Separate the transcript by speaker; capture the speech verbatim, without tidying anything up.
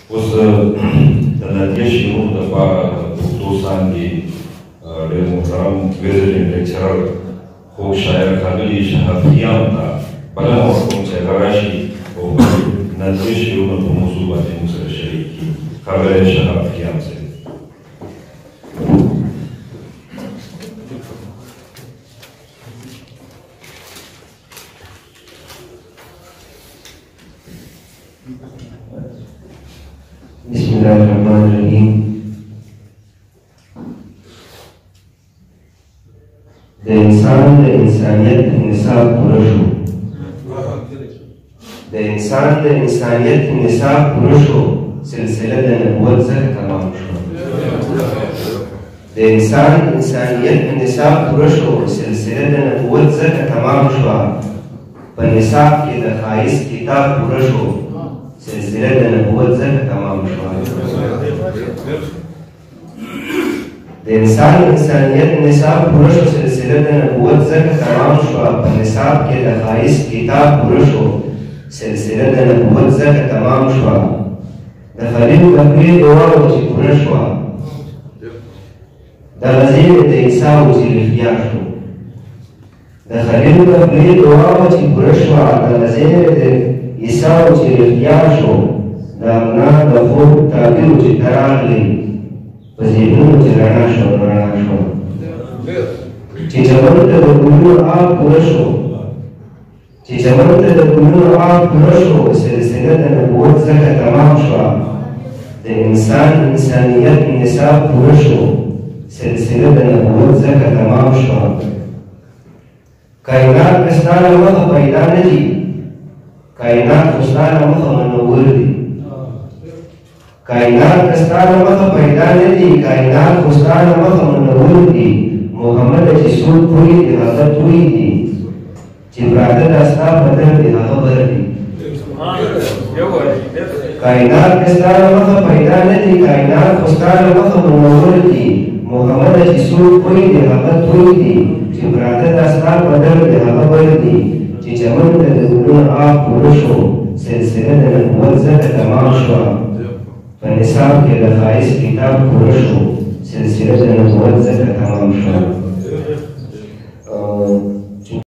Speaker 1: اوس د دې شعرونو دپاره د پښتو څانګې ډېر محترم وزیټینګ لیکچرر خوږ شاعر ښاغلي شهاب خیام ته بلنه ورکوم چې هغه راشي او د دې شعرونو په موضوع باندې موږ سره شریک کړي. ښاغلی شهاب خیام صاحب.
Speaker 2: بسم الله الرحمن الرحیم. د انسان د انسانیت نصاب پوره شو. د انسان د انسانیت نصاب پوره شو، سلسله د نبوت ځکه تمام شوه. د انسان انسانیت نصاب پوره شو، سلسله د نبوت ځکه تمام شوه. په نصاب کې د ښایست کتاب پوره شو، سلسله د نبوت ځکه تمام شوه. د انسان انسانیت نصاب پوره شو، سلسله د نبوت ځکه تمام شوه. په نصاب کې د ښایست کتاب پوره شو، سلسله د نبوت ځکه تمام شوه. د خلیل بکرې دعا وه چې پوره شوه، د غزل د عیسی و چې رښتیا شو. د خلیل بکرې دعا وه چې پوره شوه، د غزل د عیسی و چې رښتیا شو. د امنا د خوب تعبیر چې ته راغلی، په ذهنونو چې رڼا شوه رڼا شوه. چې چمن ته د ګلونو آب پوره شو، چې چمن ته د ګلونو آب پوره شو، سلسله د نبوت ځکه تمام شوه. د انسان انسانیت نصاب پوره شو، سلسله د نبوت ځکه تمام شوه. کائنات که ستا له مخه پیدا نه دي، کائنات خو ستا له مخه منور دي. کائنات که ستا له مخه پیدا نه دي، کائنات خو ستا له مخه منور دي. محمد چې څوک پوهې دي هغه توی دي، چې براته دا ستا بدل دی هغه بر دي. کائنات که ستا له مخه پیدا نه دي، کائنات خو ستا له مخه منور دي. محمد چې څوک پوهې دي هغه توی دي، چې براته دا ستا بدل دی هغه بر دي. چې چمن ته د ګلونو آب پوره شو، سلسله د نبوت ځکه تمام شوه. په نصاب کې د ښایست کتاب پوره شو، سلسله د نبوت ځکه تمام شوه.